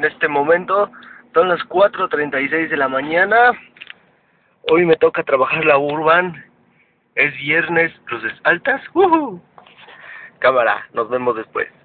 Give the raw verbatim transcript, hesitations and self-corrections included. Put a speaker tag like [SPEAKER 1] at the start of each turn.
[SPEAKER 1] en este momento son las cuatro treinta y seis de la mañana. Hoy me toca trabajar la Urban. Es viernes, luces altas. Uh -huh. Cámara, nos vemos después.